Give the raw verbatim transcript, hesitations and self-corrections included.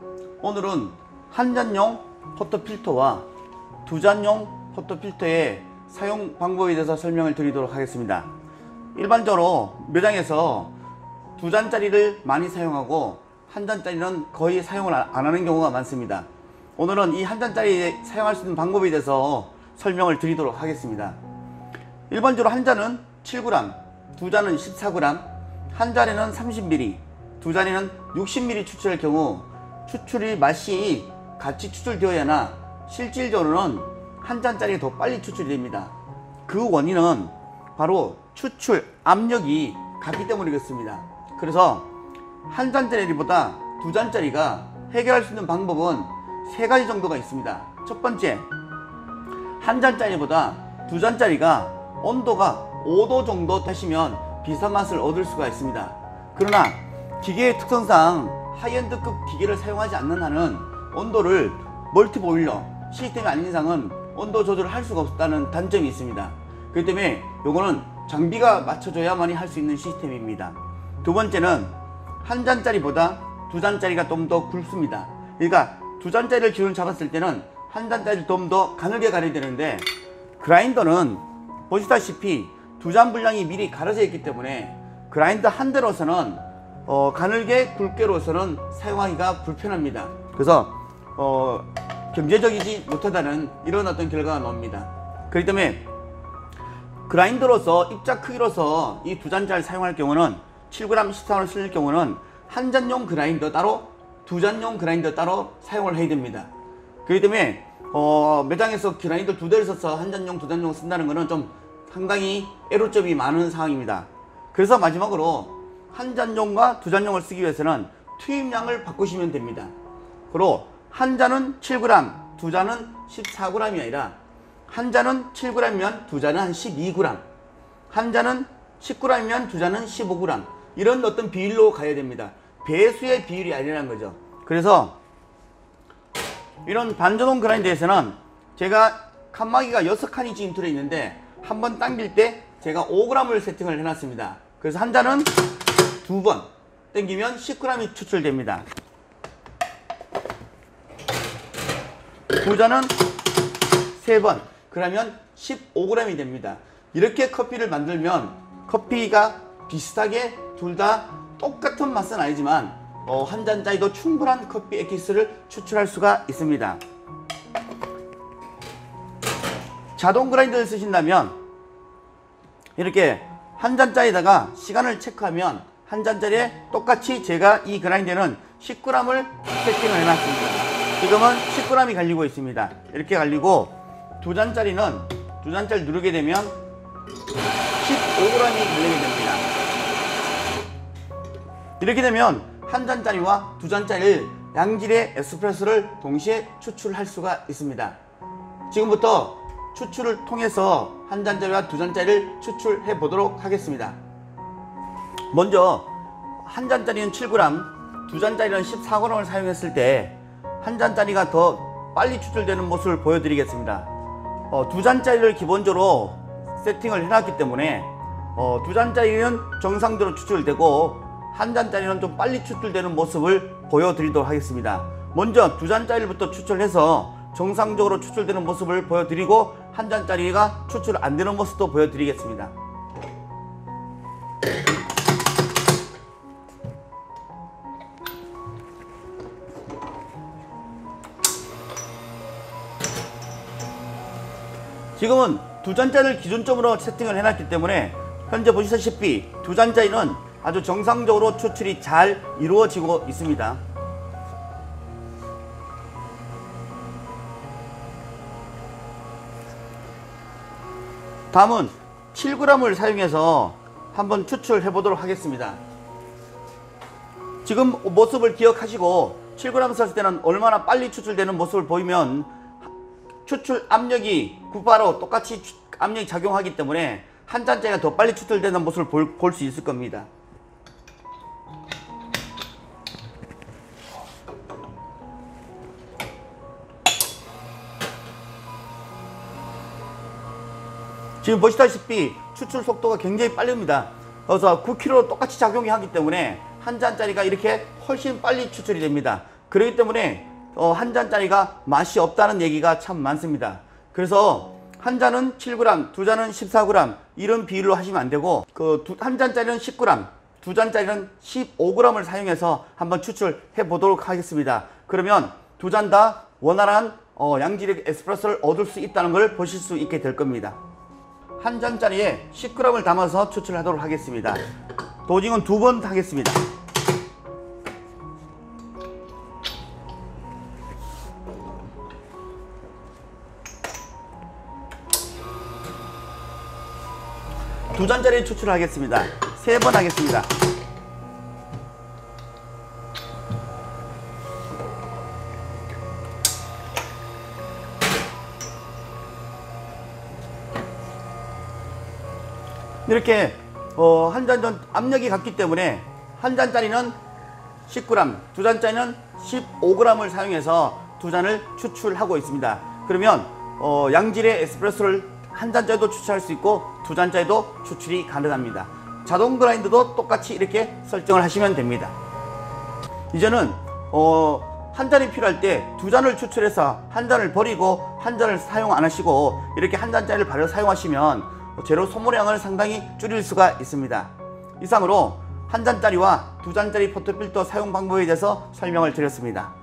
오늘은 한 잔용 포터필터와 두 잔용 포터필터의 사용 방법에 대해서 설명을 드리도록 하겠습니다. 일반적으로 매장에서 두 잔짜리를 많이 사용하고 한 잔짜리는 거의 사용을 안 하는 경우가 많습니다. 오늘은 이 한 잔짜리 사용할 수 있는 방법에 대해서 설명을 드리도록 하겠습니다. 일반적으로 한 잔은 칠 그램, 두 잔은 십사 그램, 한 잔에는 삼십 밀리리터, 두 잔에는 육십 밀리리터 추출할 경우 추출이 맛이 같이 추출되어야 하나 실질적으로는 한 잔짜리가 더 빨리 추출이 됩니다. 그 원인은 바로 추출 압력이 같기 때문이겠습니다. 그래서 한 잔짜리보다 두 잔짜리가 해결할 수 있는 방법은 세 가지 정도가 있습니다. 첫 번째, 한 잔짜리보다 두 잔짜리가 온도가 오 도 정도 되시면 비슷한 맛을 얻을 수가 있습니다. 그러나 기계의 특성상 하이엔드급 기계를 사용하지 않는 한은 온도를 멀티보일러 시스템이 아닌 이상은 온도 조절을 할 수가 없다는 단점이 있습니다. 그렇기 때문에 요거는 장비가 맞춰줘야만이 할 수 있는 시스템입니다. 두 번째는 한 잔짜리보다 두 잔짜리가 좀 더 굵습니다. 그러니까 두 잔짜리를 기준으로 잡았을 때는 한 잔짜리를 좀 더 가늘게 가려야 되는데, 그라인더는 보시다시피 두 잔 분량이 미리 가려져 있기 때문에 그라인더 한 대로서는 어, 가늘게 굵게로서는 사용하기가 불편합니다. 그래서 어, 경제적이지 못하다는 이런 어떤 결과가 나옵니다. 그렇기 때문에 그라인더로서 입자 크기로서 이 두 잔짜리 사용할 경우는 칠 그램, 십사 그램 쓸 경우는 한 잔용 그라인더 따로, 두 잔용 그라인더 따로 사용을 해야 됩니다. 그렇기 때문에 어, 매장에서 그라인더 두 대를 써서 한 잔용, 두 잔용 쓴다는 것은 좀 상당히 애로점이 많은 상황입니다. 그래서 마지막으로 한 잔용과 두 잔용을 쓰기 위해서는 투입량을 바꾸시면 됩니다. 그리고 한 잔은 칠 그램, 두 잔은 십사 그램이 아니라 한 잔은 칠 그램이면 두 잔은 한 십이 그램, 한 잔은 십 그램이면 두 잔은 십오 그램, 이런 어떤 비율로 가야 됩니다. 배수의 비율이 아니라는 거죠. 그래서 이런 반전용 그라인더에서는 제가 칸막이가 여섯 칸이 지금 들어있는데 한 번 당길 때 제가 오 그램을 세팅을 해놨습니다. 그래서 한 잔은 두 번 당기면 십 그램이 추출됩니다. 두 잔은 세 번, 그러면 십오 그램이 됩니다. 이렇게 커피를 만들면 커피가 비슷하게 둘 다 똑같은 맛은 아니지만 어, 한 잔짜리도 충분한 커피 엑기스를 추출할 수가 있습니다. 자동 그라인더를 쓰신다면 이렇게 한 잔짜리다가 시간을 체크하면 한 잔짜리에 똑같이 제가 이 그라인더는 십 그램을 세팅을 해놨습니다. 지금은 십 그램이 갈리고 있습니다. 이렇게 갈리고 두 잔짜리는 두 잔짜리 누르게 되면 십오 그램이 갈리게 됩니다. 이렇게 되면 한 잔짜리와 두 잔짜리를 양질의 에스프레소를 동시에 추출할 수가 있습니다. 지금부터 추출을 통해서 한 잔짜리와 두 잔짜리를 추출해 보도록 하겠습니다. 먼저 한 잔짜리는 칠 그램, 두 잔짜리는 십사 그램을 사용했을 때 한 잔짜리가 더 빨리 추출되는 모습을 보여드리겠습니다. 어, 두 잔짜리를 기본적으로 세팅을 해놨기 때문에 어, 두 잔짜리는 정상적으로 추출되고 한 잔짜리는 좀 빨리 추출되는 모습을 보여드리도록 하겠습니다. 먼저 두 잔짜리부터 추출해서 정상적으로 추출되는 모습을 보여드리고 한 잔짜리가 추출 안 되는 모습도 보여드리겠습니다. 지금은 두 잔짜리를 기준점으로 세팅을 해놨기 때문에 현재 보시다시피 두 잔짜리는 아주 정상적으로 추출이 잘 이루어지고 있습니다. 다음은 칠 그램을 사용해서 한번 추출해 보도록 하겠습니다. 지금 모습을 기억하시고 칠 그램 썼을 때는 얼마나 빨리 추출되는 모습을 보이면 추출 압력이 구바로 똑같이 압력이 작용하기 때문에 한 잔짜리가 더 빨리 추출되는 모습을 볼 수 있을 겁니다. 지금 보시다시피 추출 속도가 굉장히 빠릅니다. 그래서 구 킬로그램로 똑같이 작용이 하기 때문에 한 잔짜리가 이렇게 훨씬 빨리 추출이 됩니다. 그렇기 때문에 어, 한 잔짜리가 맛이 없다는 얘기가 참 많습니다. 그래서 한 잔은 칠 그램, 두 잔은 십사 그램 이런 비율로 하시면 안 되고 그 한 잔짜리는 십 그램, 두 잔짜리는 십오 그램을 사용해서 한번 추출해 보도록 하겠습니다. 그러면 두 잔 다 원활한 어, 양질의 에스프레소를 얻을 수 있다는 걸 보실 수 있게 될 겁니다. 한 잔짜리에 십 그램을 담아서 추출하도록 하겠습니다. 도징은 두 번 하겠습니다. 두 잔짜리 추출하겠습니다. 세 번 하겠습니다. 이렇게 어, 한 잔 전 압력이 같기 때문에 한 잔짜리는 십 그램, 두 잔짜리는 십오 그램을 사용해서 두 잔을 추출하고 있습니다. 그러면 어, 양질의 에스프레소를 한 잔짜리도 추출할 수 있고 두 잔짜리도 추출이 가능합니다. 자동 그라인더도 똑같이 이렇게 설정을 하시면 됩니다. 이제는 어, 한 잔이 필요할 때 두 잔을 추출해서 한 잔을 버리고 한 잔을 사용 안 하시고 이렇게 한 잔짜리를 바로 사용하시면 재료 소모량을 상당히 줄일 수가 있습니다. 이상으로 한 잔짜리와 두 잔짜리 포터필터 사용 방법에 대해서 설명을 드렸습니다.